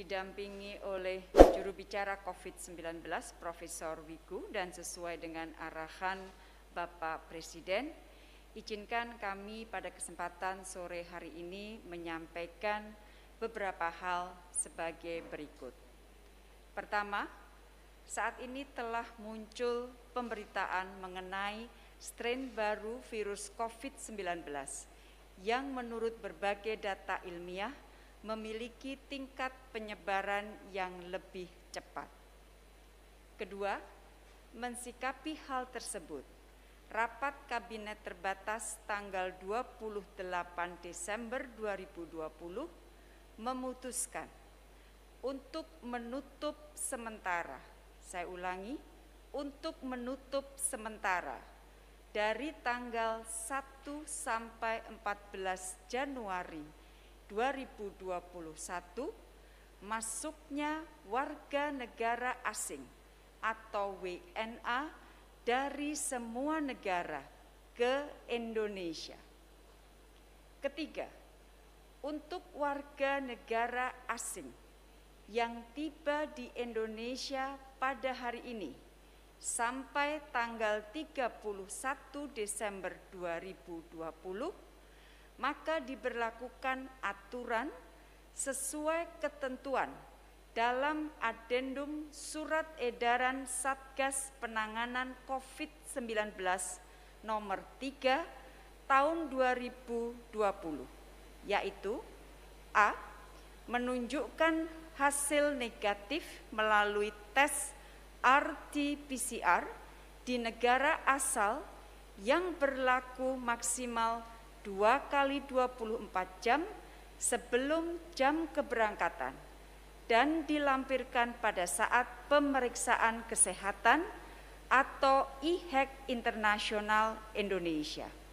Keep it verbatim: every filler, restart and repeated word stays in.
didampingi oleh juru bicara COVID sembilan belas Profesor Wiku, dan sesuai dengan arahan Bapak Presiden, izinkan kami pada kesempatan sore hari ini menyampaikan beberapa hal sebagai berikut. Pertama, saat ini telah muncul pemberitaan mengenai strain baru virus COVID sembilan belas yang menurut berbagai data ilmiah memiliki tingkat penyebaran yang lebih cepat. Kedua, mensikapi hal tersebut, rapat kabinet terbatas tanggal dua puluh delapan Desember dua ribu dua puluh memutuskan untuk menutup sementara, saya ulangi, untuk menutup sementara dari tanggal satu sampai empat belas Januari dua ribu dua puluh satu masuknya warga negara asing atau W N A dari semua negara ke Indonesia. Ketiga, untuk warga negara asing yang tiba di Indonesia pada hari ini sampai tanggal tiga puluh satu Desember dua ribu dua puluh, maka diberlakukan aturan sesuai ketentuan dalam Adendum Surat Edaran Satgas Penanganan COVID sembilan belas nomor tiga tahun dua ribu dua puluh, yaitu A. menunjukkan hasil negatif melalui tes R T P C R di negara asal yang berlaku maksimal dua kali dua puluh empat jam sebelum jam keberangkatan dan dilampirkan pada saat pemeriksaan kesehatan atau I H E C Internasional Indonesia.